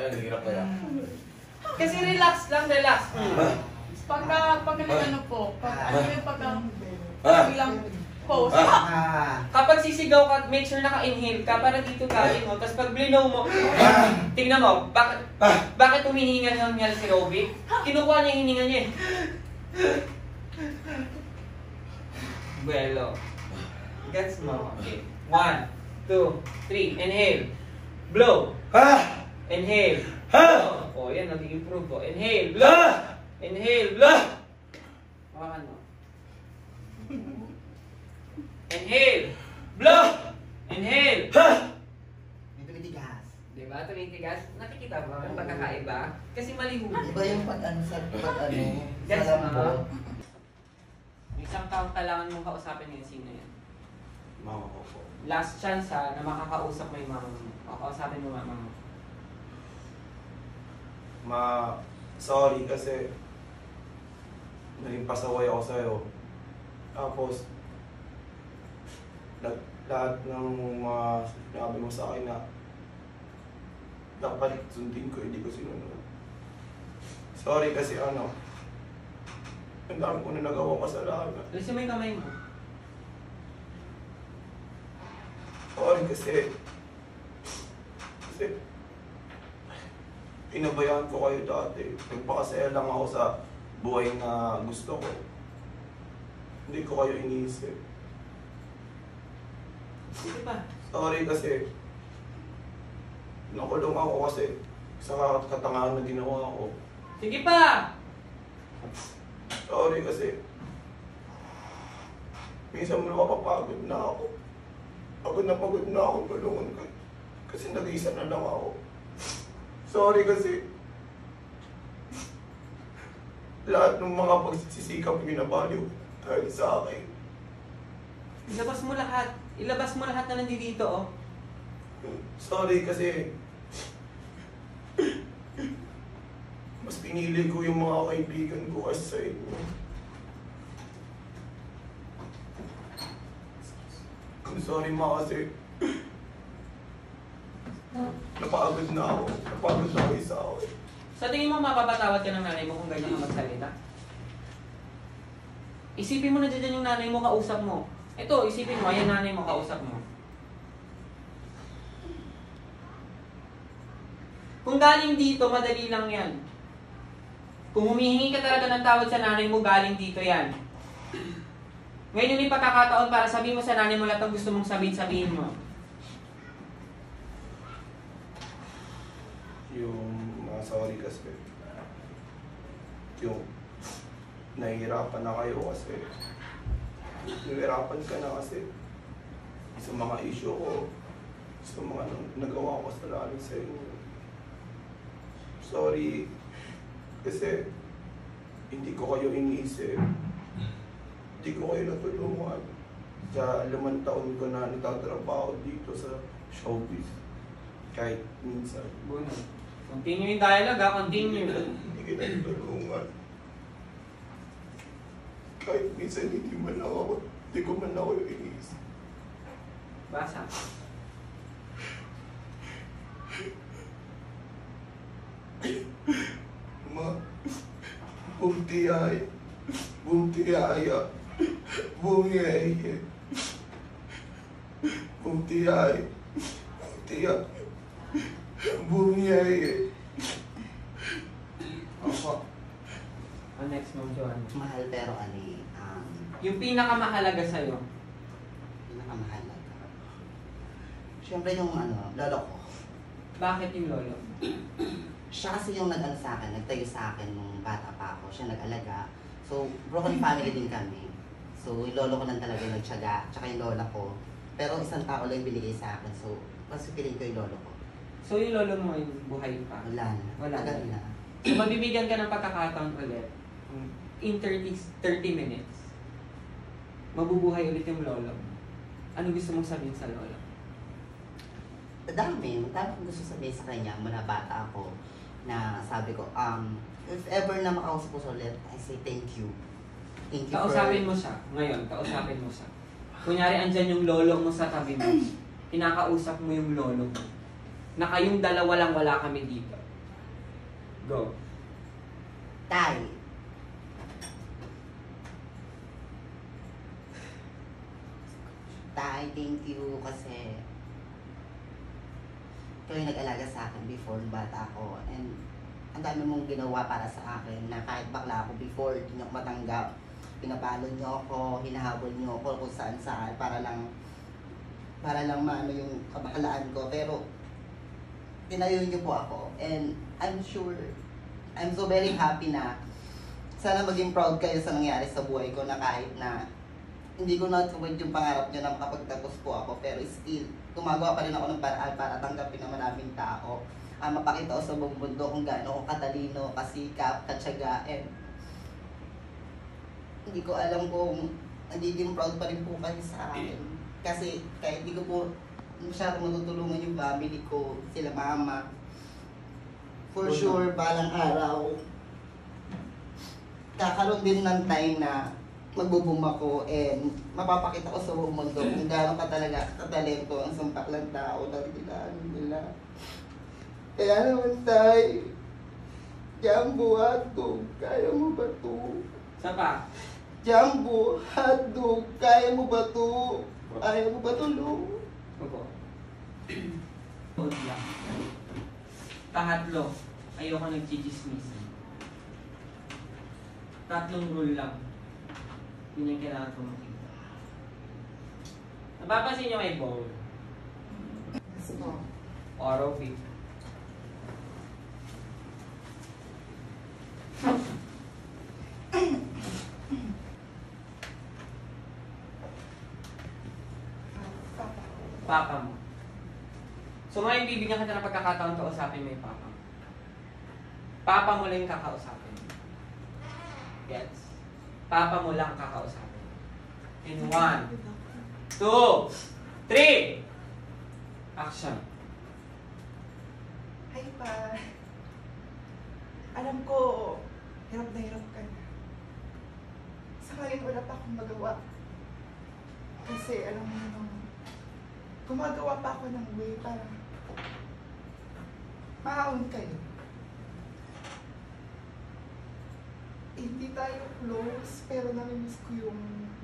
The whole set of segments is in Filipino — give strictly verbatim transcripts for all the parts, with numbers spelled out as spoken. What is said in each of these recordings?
yan, hirap kaya. Kasi relax lang, relax. Ah. Pagka, pagka ano po, pag ano yung pagka, Ah. bilang pose. Ah. Kapag sisigaw ka, make sure naka-inhale ka para dito galing mo. Tapos pag blinaw mo, tingnan mo, bakit, bakit humihinga ng nyal si Robby? Kinukuha niya yung hininga niya eh. Buelo. Gets mo. Okay. One, two, three. Inhale. Blow. Ah! Inhale. Ah! Blow. O, yan. Nag-improve po. Inhale. Blow. Ah! Inhale. Blow. Hawakan mo. Inhale. Blow. Inhale. Ah! May tumitigas. Diba? Tumitigas. Nakikita mo ang pagkakaiba? Kasi malihu. Iba yung pag ano sa pag ano, Yes, sa ma'am. lambot. May isang taong kailangan mong kausapin ngayon. Sino yan? Mama ko po. Last chance ha, na makakausap mo yung mama mo. O, kausapin mo mama mo. Ma, sorry kasi naging pasaway ako sa'yo. Tapos, lahat, lahat ng mga sinabi mo sa akin na dapat sundin ko, hindi ko sinunod. Sorry kasi ano, ang dami ko na nagawang kasalanan. Alisin mo yung kamay mo. Sorry kasi, kasi pinabayaan ko kayo dati. Nagpakasaya lang ako sa buhay na gusto ko. Hindi ko kayo iniisip. Sige pa. Sorry kasi nakulong ako kasi sa katangahan na ginawa ko. Sige pa! Sorry kasi minsan mapapagod na ako. Pagod na pagod na ako tulungan ko. Kasi nag-iisa na lang ako. Sorry kasi lahat ng mga pagsisikap binabaliw dahil sa akin. Ilabas mo lahat. Ilabas mo lahat na nandito, oh. Sorry kasi mas pinili ko yung mga kaibigan ko kasi sa inyo. I'm sorry ma kasi napagod na ako. Napagod na ako isa ako. Sa tingin mo, mapapatawad ka ng nanay mo kung ganyan ka magsalita? Isipin mo na dyan yung nanay mo, kausap mo. Ito, isipin mo, ayan nanay mo, kausap mo. Kung galing dito, madali lang yan. Kung humihingi ka talaga ng tawad sa nanay mo, galing dito yan. Ngayon yung pagkakataon para sabihin mo sa nanay mo lahat ang gusto mong sabihin, sabihin mo. Yung mga sorry kasi yung nahihirapan na kayo kasi nahihirapan ka na kasi sa mga issue ko, sa mga nagawa ko kasalanan sa inyo. Sorry kasi hindi ko kayo iniisip. Hindi ko kayo natulungan sa limang taon ko na nagtatrabaho dito sa showbiz. Kahit minsan. Bueno, continue yung dialogue ha, continue. Hindi kita natulungan. Kahit minsan hindi man lang ako, hindi ko man ako yung iniisip. Basa. Ma, bumtiyay, bumtiyaya, bumiyaya, bumtiyay, bumtiyay, bumiyaya. Opo. Ang next mo, Joanna. Mahal pero ano eh, um, Yung pinakamahalaga sa'yo. pinakamahalaga. Siyempre yung ano, lolo ko. Bakit yung lolo? Siya kasi yung nag-ano sa akin, nagtayo sa akin nung bata pa ako. Siya nag-alaga. So, broken family din kami. So, yung lolo ko lang talaga yung nagtiyaga, tsaka yung lola ko. Pero isang tao lang yung binigay sa akin. So, mas piling ko yung lolo ko. So yung lolo mo yung buhay pa? Wala na. Wala Tagal na. na. So mabibigyan ka ng pagkakataon ulit in thirty, thirty minutes. Mabubuhay ulit yung lolo mo. Ano gusto mong sabihin sa lolo? Dami. Dami kong gusto sabihin sa kanya mula bata ako na sabi ko, um, if ever na makausap ko sa ulit, I say thank you. Thank you Kausapin for... mo siya. Ngayon, kausapin mo siya. Kunyari, andyan yung lolo mo sa tabi mo. Pinakausap mo yung lolo mo. Na kayong dalawa lang wala kami dito. Go. Tay. Tay, thank you kasi ikaw yung nag-alaga sa akin before bata ako. And ang dami mong ginawa para sa akin na kahit bakla ako before, hindi niyo ako matanggap. Pinapalo niyo ako, hinahabol niyo ako kung saan saan para lang para lang maano yung kabakalaan ko. Pero tinayo niyo po ako. And I'm sure, I'm so very happy na sana maging proud kayo sa nangyari sa buhay ko na kahit na hindi ko natupad yung pangarap niyo na makapagtapos po ako, pero still, gumagawa pa rin ako ng paraan para tanggapin ng maraming tao. Uh, mapakita ko sa buong mundo kung gaano ko katalino, kasikap, katsaga, and hindi ko alam kung nagiging proud pa rin po kayo sa akin. Kasi kahit hindi ko po masyadong matutulungan yung family ko, sila mama. For sure, balang araw, kakaroon din ng time na magbo-boom ako and mapapakita ko sa buong mundo kung gaano ka talaga katalento ang sumpak ng tao na kailangan nila. Kaya naman tay, Jambo hotdog, kaya mo ba to? Saan pa? Jambo hotdog, kaya mo ba to? Kaya mo ba to, Lu? Opo. Hold lang. Pangatlo, ayoko nagchichismis. Tatlong rule lang. Yun yung kailangan ko makita. Napapansin nyo may bowl? Yes po. Oro pick. Papa. Papa mo. So ngayon bibigyan kita ng pagkakataon kausapin mo yung papa mo. Papa mo lang yung kakausapin. Gets? Papa mo lang kakausapin. In one, two, three, action. Hi pa. Alam ko, hirap na hirap ka na. Sa ngayon, wala pa akong magawa. Kasi alam mo naman, gumagawa pa ako ng way para maaon kayo. Hindi tayo close, pero namimiss ko yung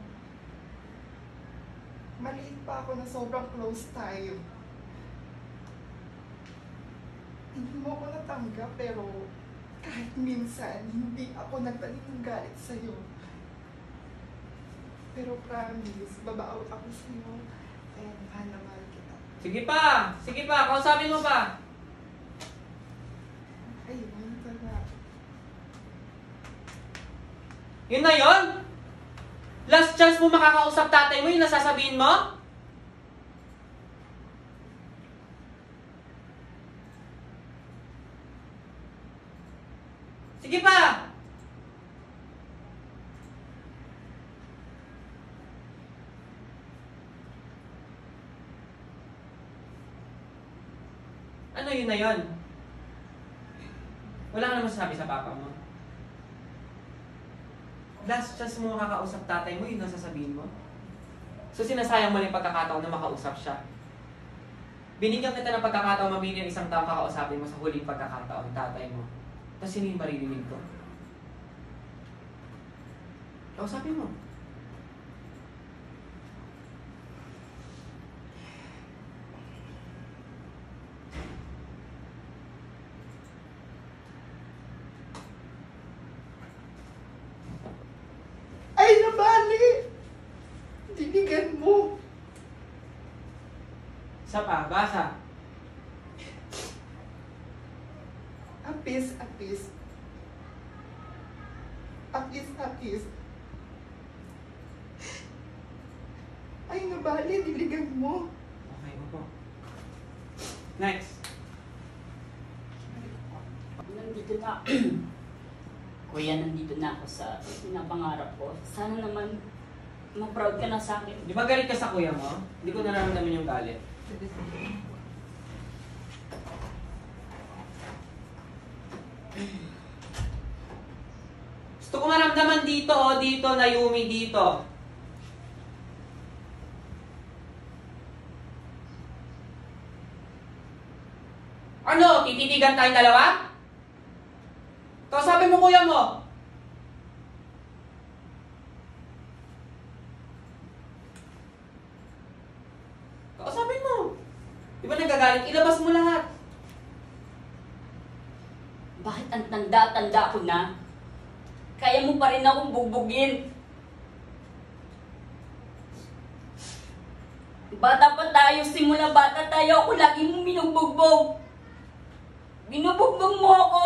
maliit pa ako na sobrang close tayo. Hindi mo ako natanggap, pero kahit minsan, hindi ako nagtanim ng galit sa'yo. Pero promise, babawi ako sa'yo. And mahal na mahal kita. Sige pa! Sige pa! Kausapin mo pa! Ayun, talaga. Yun na yun? Last chance mo makakausap tatay mo, yung nasasabihin mo? Sige pa! Ano yun na yun? Wala ka naman sabi sa papa mo. Last chance mo makakausap tatay mo, yun ang sasabihin mo. So sinasayang mo lang yung pagkakataon na makausap siya. Binigyan kita ng pagkakataon mamili yung isang taong kakausapin mo sa huling pagkakataon, tatay mo. Tapos sino yung maririnig ko? Kausapin mo. Ay, nabali! Dinigan mo! Isa pa, basa. Apis, apis. Apis, apis. Ay, nabali, diligan mo. Okay mo po. Next. Nandito na Kuya, nandito na ako sa pinapangarap ko. Sana naman ma-proud ka na sa akin. Di ba galit ka sa kuya mo? Hindi ko nararamdaman yung galit. Gusto ko maramdaman dito, oh, dito, na Yumi, dito. Ano? Tititigan tayong dalawa? Kausapin mo kuya mo! Kausapin mo! Di ba nagagalit? Ilabas mo lahat! Bakit ang tanda-tanda ko na? Kaya mo pa rin akong bugbugin. Bata pa tayo, simula bata tayo, ako lagi mong binubugbog. Binubugbog mo ako.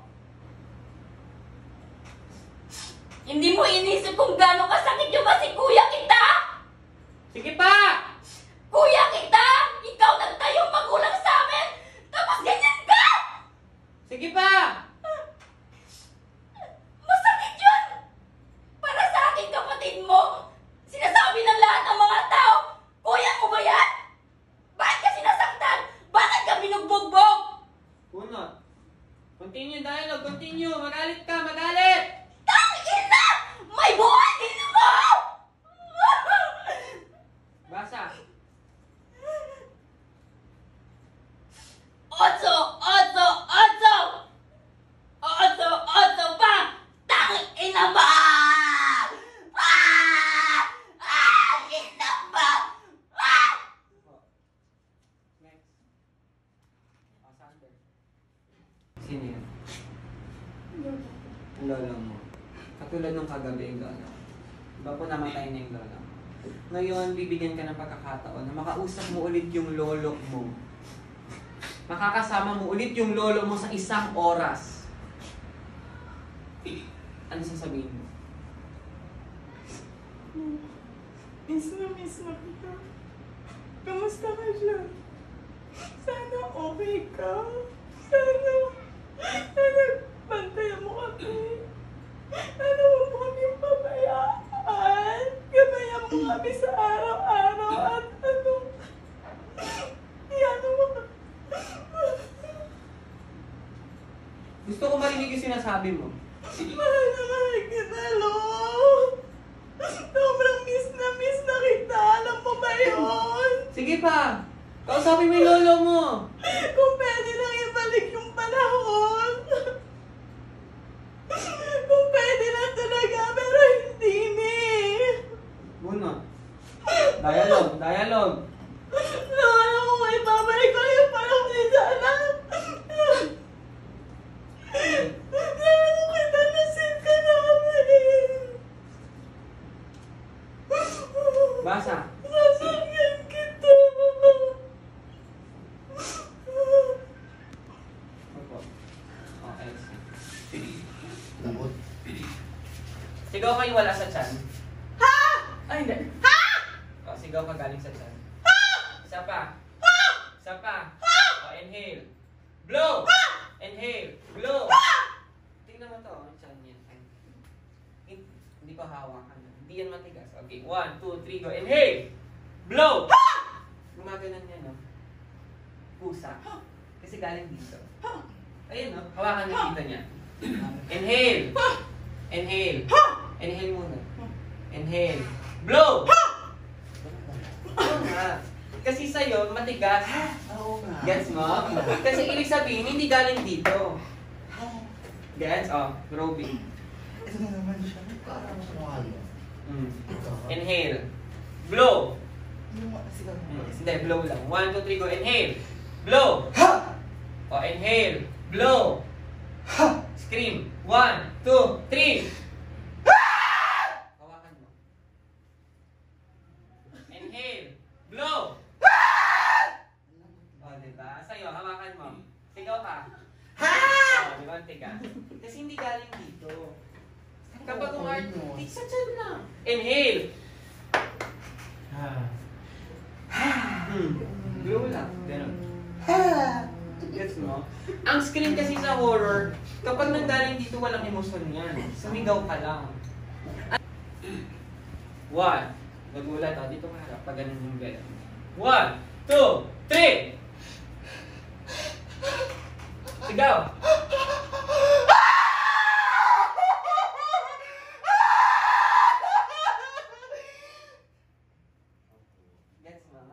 Hindi mo inisip kung gaano kasakit yung kasi kuya kita. Sige pa! Kuya kita! Ikaw nagtayong magulang sa amin! Tapos ganyan ka! Sige pa! Masakit yun! Para sa akin, kapatid mo! Sinasabi ng lahat ng mga tao, kuya mo ba yan? Bakit ka sinasaktan? Bakit ka binugbog-bog? Bunot. Continue dialogue, continue. Magalit ka, magalit! Tangin na! May buhay din mo! Basa. Otso! Otso! Otso! Otso! Otso pa! Tangin na ba? Ah! Tangin na ba? Ah! Next. Oh, Sander. Sino yan? Ang lola mo. Katulad nung kagabi, lola. Diba po namatay na yung lola mo? Ngayon, bibigyan ka ng pagkakataon na makausap mo ulit yung lolo mo. Makakasama mo ulit yung lolo mo sa isang oras. Ano sasabihin mo? Miss na miss na kita. Kamusta ka dyan? Sana okay ka. Sana, sana bantayan mo kami. Sana huwag mo kami pabayaan. Gabayan mo kami sa araw-araw at ano, yan mo. Gusto ko marinig yung sinasabi mo. Mahal na mahal kita, Lo. Sobrang miss na miss na kita. Alam mo ba yun? Sige pa! Kausapin mo yung lolo mo! Kung pwede lang ibalik yung panahon. Kung pwede lang talaga, pero hindi, ni. Bunot. Dialogue, dialogue. No, alam mo, may babalik ko yung panahon ni Sana. Lalo kita nasin ka namin. Basa. Sasakyan kita. Opo. Okay. Lambot. Sigaw kayo wala sa chan. Ha? Ay, hindi. Ha? O, sigaw ka galing sa chan. Isa pa. Isa pa. O, inhale. Blow! Inhale. Blow! Tingnan mo to. Ang chan yan. Ay. Hin- Hindi ko hawakan. Hindi yan matigas. Okay. One, two, three, go. Inhale. Blow! Gumaganon yan, no? Pusa. Kasi galing dito. Ayun, no? Hawakan niyo dito niya. Inhale. Inhale. Inhale muna. Inhale. Blow! Oo nga. Kasi sa'yo, matigas. Oo nga. Gets mo? Kasi ibig sabihin, hindi galing dito. Gets? Oh, Roby. Ito na naman siya. Parang sa mukha niya. Mm. Inhale. Blow. Yung mga sigaw mo. Mm. Hindi, blow lang. One, two, three, go. Inhale. Blow. Oh, inhale. Blow. Scream. One, two, three. Hawakan mo. Inhale. Blow. Oh, diba? Sa'yo, hawakan mo. Sigaw ka. Oh, di ba? Ang tigas. Kasi hindi galing dito. Kapag umart, di sa tiyan lang. Inhale. Hmm. Blow lang. Ganun. Gets mo? Ang scream kasi sa horror, kapag nanggaling dito, walang emosyon yan. Sumigaw ka lang. One. Nagulat ako. Dito ka harap. Pag ganun yung bed. One, two, three! Sigaw! Gets mo?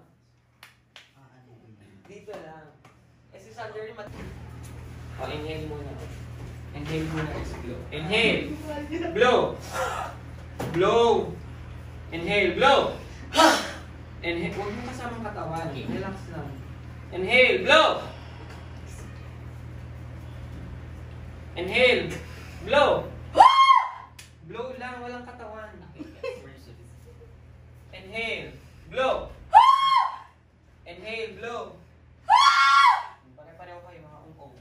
Dito lang. Eh si Sander yung mat... O, inhale muna. Inhale muna, exhale. Inhale. Blow. Blow. Inhale. Blow. Inhale. Huwag mo kasamang katawan. Relax lang. Inhale. Blow. Inhale. Blow. Blow lang. Walang katawan. Inhale. Blow. Inhale. Blow. Pare-pareho kayo mga ungkong.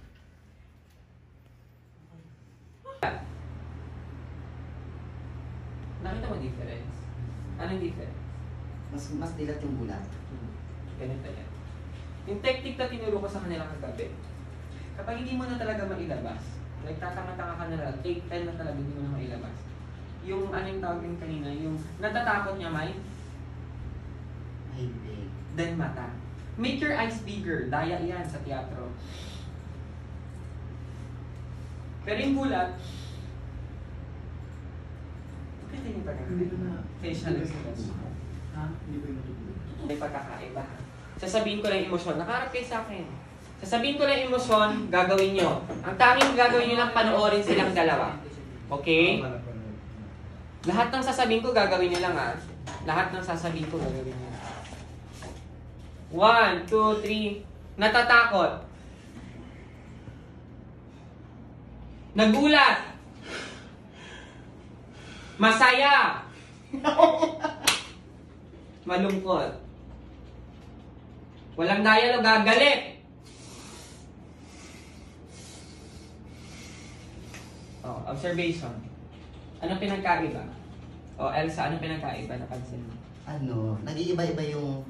Nakita mo difference? Anong difference? Mas mas dilat yung bulat. Hmm. Ganito yan. Yung technique na tinuro ko sa kanila kagabi, kapag hindi mo na talaga mailabas, like tatanga-tanga ka na lang, eight ten na talaga hindi mo na mailabas. Yung ano yung tawag din kanina, yung natatakot niya, May, Hindi. then mata. Make your eyes bigger. Daya yan sa teatro. Pero yung gulat, bakit hindi pa na? Facial expression. Ha? Hindi ba yung matutulog? May pagkakaiba. Sasabihin ko lang yung emosyon. Nakaharap kayo sa akin. Sasabihin ko lang yung emosyon, gagawin nyo. Ang tanging gagawin nyo lang, panoorin silang dalawa. Okay? Lahat ng sasabihin ko, gagawin nyo lang ah. Lahat ng sasabihin ko, gagawin nyo lang. One, two, three. Natatakot. Nagulat. Masaya. Malungkot. Walang dialogue, gagalit. Oh, observation. Ano pinagkaiba? O Elsa, ano pinagkaiba? Napansin mo? Ano, nag-iiba-iba yung